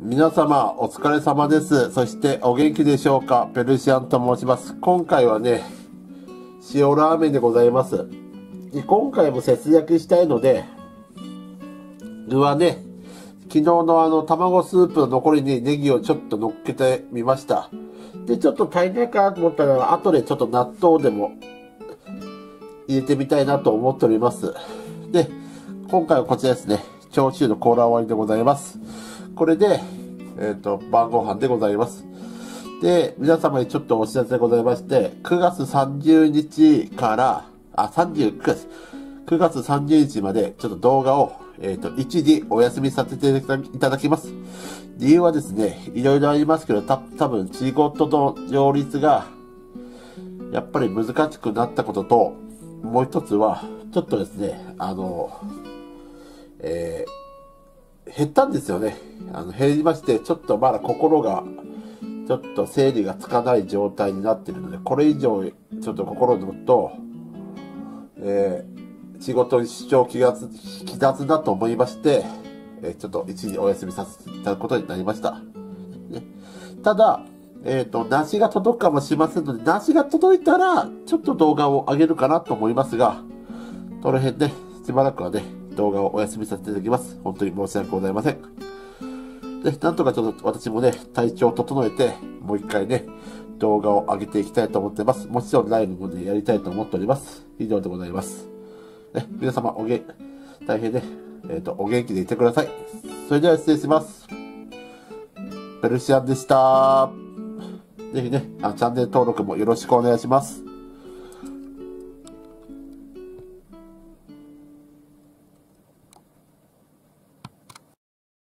皆様お疲れ様です。そしてお元気でしょうか。ペルシアンと申します。今回はね、塩ラーメンでございます。で今回も節約したいので、具はね、昨日の卵スープの残りにネギをちょっと乗っけてみました。で、ちょっと足りないかなと思ったら、後でちょっと納豆でも入れてみたいなと思っております。で、今回はこちらですね。焼酎のコーラ割りでございます。これで、晩ご飯でございます。で、皆様にちょっとお知らせでございまして、9月30日から、9月30日まで、ちょっと動画を、一時お休みさせていただきます。理由はですね、いろいろありますけど、多分、仕事と両立が、やっぱり難しくなったことと、もう一つは、ちょっとですね、減ったんですよね。減りまして、ちょっとまだ心が、ちょっと整理がつかない状態になっているので、これ以上、ちょっと心のと、仕事に支障をきたすだと思いまして、ちょっと一時お休みさせていただくことになりました。ね、ただ、梨が届くかもしれませんので、梨が届いたら、ちょっと動画を上げるかなと思いますが、この辺ね、しばらくはね、動画をお休みさせていただきます。本当に申し訳ございません。で、なんとかちょっと私もね、体調を整えて、もう一回ね、動画を上げていきたいと思ってます。もちろんライブもね、やりたいと思っております。以上でございます。ね、皆様大変ね、お元気でいてください。それでは失礼します。ペルシアンでした。ぜひね、チャンネル登録もよろしくお願いします。